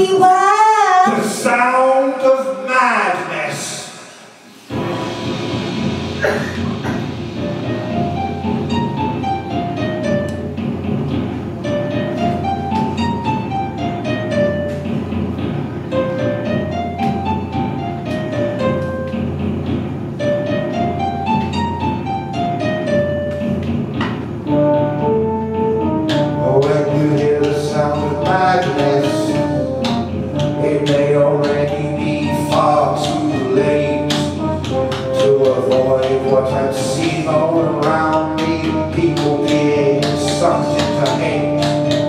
Beware the sound of madness. When you hear the sound of madness, it may already be far too late to avoid what I've seen all around me. People being sucked into hate.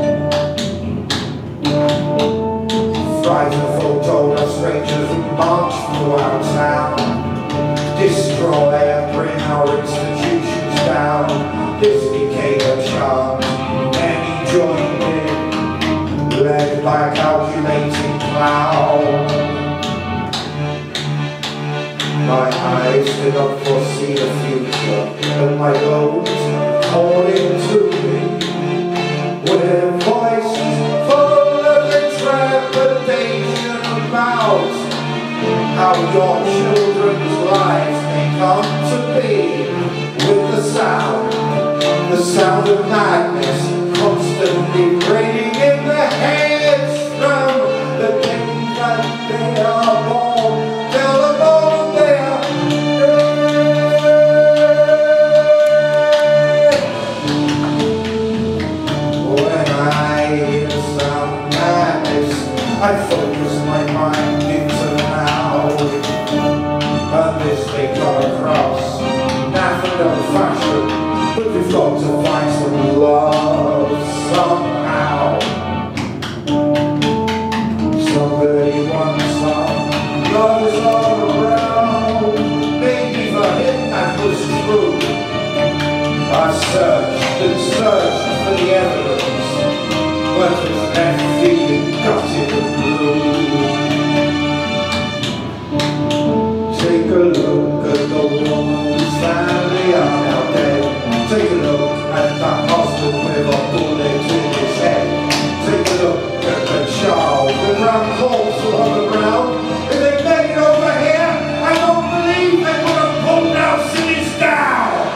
Frightful told us strangers who march through our town, destroy and bring our institutions down. This became a chant, and he joined in, led by a calculating clown. My eyes did not foresee the future, and my bones calling to me with voices full of trepidation about how your children's lives may come to be, with the sound of madness constantly ringing in their heads from the day that they are born till the moment they are dead. When I hear the sound of madness, I focus my mind into now, and this they come across, nothing of fashion. But we've got to find some love somehow. Somebody wants some love is all around. Maybe for him that was true. I searched and searched for the evidence, but was left feeling gutted and blue. Take a look at the woman whose family are now dead. Take a look at that husband with a bullet in his head. Take a look at the child with round holes on the ground. If they made it over here, I don't believe they would have pulled our cities down.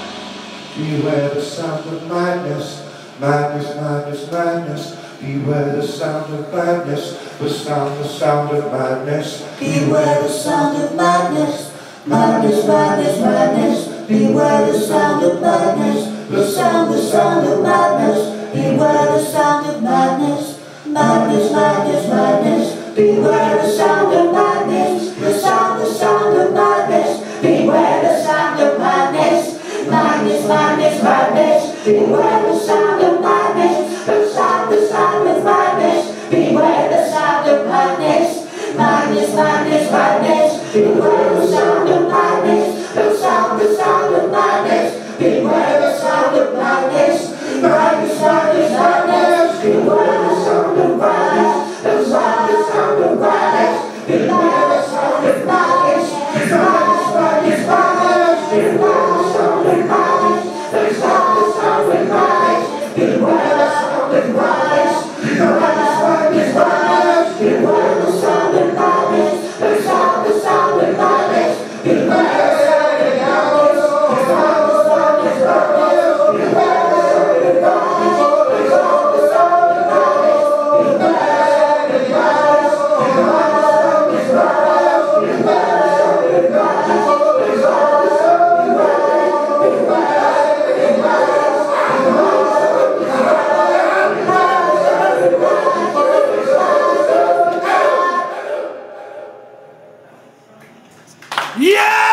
Beware the sound of madness, madness, madness, madness. Beware the sound of madness, the sound of madness. Beware the sound of madness, madness, madness, madness. Beware the sound of madness, the sound of madness. Beware the sound of madness, madness, madness, madness. Beware the sound of madness, the sound of madness. Beware the sound of madness, madness, madness, madness. Beware the sound of madness, the sound of madness. Beware the sound of madness, madness, madness, madness. Beware the sound of madness, the sound of madness. Beware the sound of madness, madness, madness, madness. Beware the sound of madness, the sound of madness. Beware the sound of madness, madness, madness, madness. Beware the sound of madness, the sound of madness. Beware the sound of madness, madness, madness, madness. Beware the sound of madness, the sound of madness. Beware the sound of madness, the sound of madness. Beware the sound of madness, the sound of madness. Beware the sound of madness, the sound of madness. Beware the sound of madness, the sound of madness. Beware the Yeah!